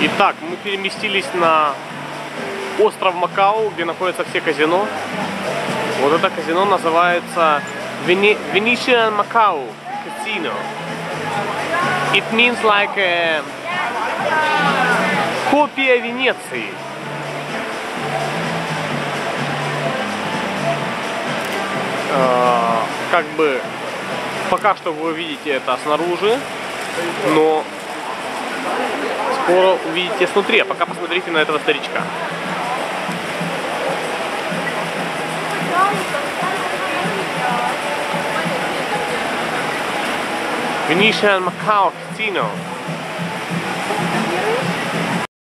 Итак, мы переместились на остров Макао, где находятся все казино. Вот это казино называется Venetian Macao Casino. It means like копия Венеции. Как бы пока что вы видите это снаружи, но скоро увидите снутри, а пока посмотрите на этого старичка. Venetian Macao Casino.